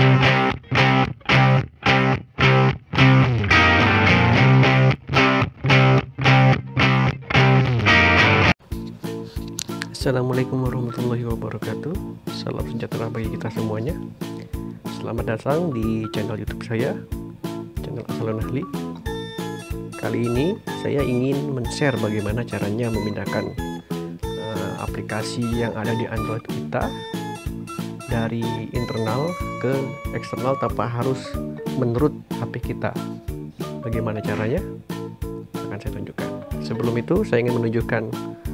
Assalamualaikum warahmatullahi wabarakatuh. Salam sejahtera bagi kita semuanya. Selamat datang di channel YouTube saya, channel Asalun Ahli. Kali ini saya ingin men-share bagaimana caranya memindahkan aplikasi yang ada di Android kita dari internal ke eksternal tanpa harus menurut HP kita. Bagaimana caranya? Akan saya tunjukkan. Sebelum itu saya ingin menunjukkan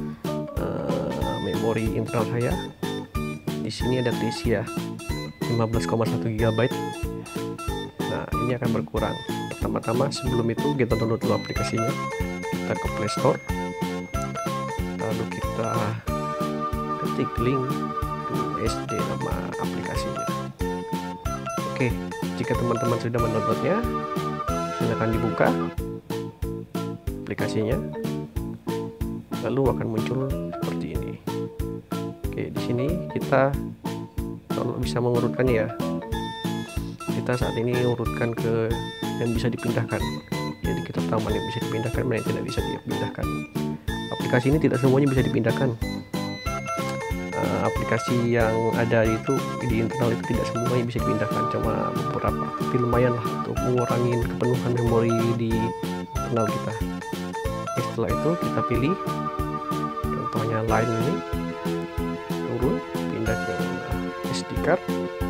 memori internal saya. Di sini ada terisi ya 15,1 GB. Nah, ini akan berkurang. Pertama-tama sebelum itu kita download dulu aplikasinya. Kita ke Play Store. Lalu kita ketik link SD nama aplikasinya. Oke, jika teman-teman sudah mendownloadnya, silakan dibuka aplikasinya. Lalu akan muncul seperti ini. Oke, di sini kita kalau bisa mengurutkannya ya. Kita saat ini urutkan ke yang bisa dipindahkan. Jadi kita tahu mana yang bisa dipindahkan, mana yang tidak bisa dipindahkan. Aplikasi ini tidak semuanya bisa dipindahkan. Aplikasi yang ada itu di internal itu tidak semuanya bisa dipindahkan, cuma beberapa. Tapi lumayan lah untuk mengurangi kepenuhan memori di internal kita. Setelah itu kita pilih contohnya line ini, turun, pindah ke SD card,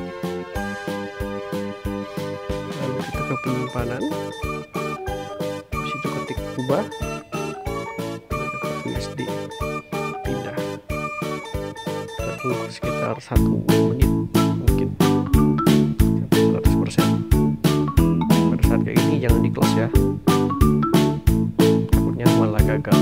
lalu kita ke penyimpanan, di situ ketik ubah, ke USB, pindah. Kita tunggu sekitar 1 menit mungkin sampai 100%. Pada saat kayak gini jangan di close ya, takutnya malah gagal.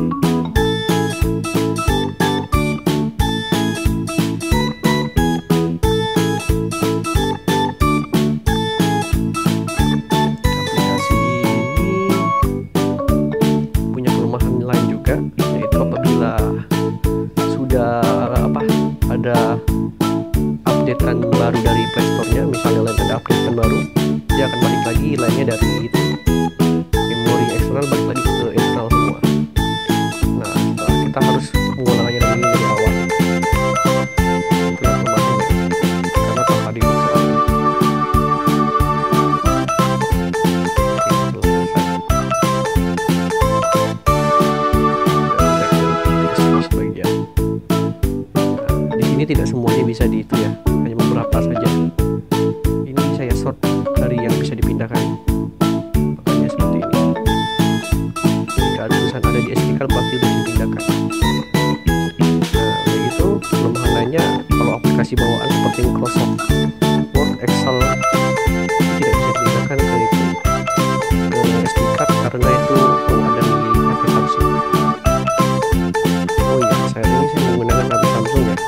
Yaitu apabila sudah ada updatean baru dari Play Store-nya, misalnya lain ada updatean baru, dia akan balik lagi lainnya dari itu memori eksternal balik lagi ke internal semua. Nah, kita harus mengulangnya dari awal. Itulah pembahasannya, karena tanpa diusaha. Ini tidak semuanya bisa di itu ya, hanya beberapa saja. Ini saya sort dari yang bisa dipindahkan, makanya seperti ini. Jika ada tulisan ada di SD card berarti sudah dipindahkan. Nah, begitu. Kelemahan lainnya, kalau aplikasi bawaan seperti Microsoft Word, Excel tidak bisa dipindahkan ke itu, ke SD card, karena itu ada di HP Samsung. Oh iya, saya menggunakan HP Samsung ya.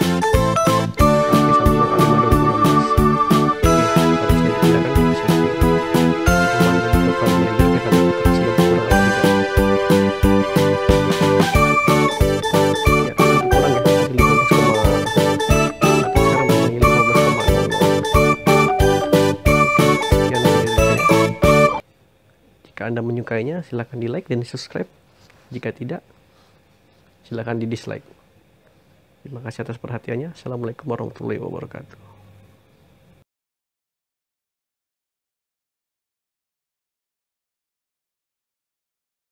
Jika Anda menyukainya, silahkan di like dan di subscribe. Jika tidak, silahkan di dislike. Terima kasih atas perhatiannya. Assalamualaikum warahmatullahi wabarakatuh.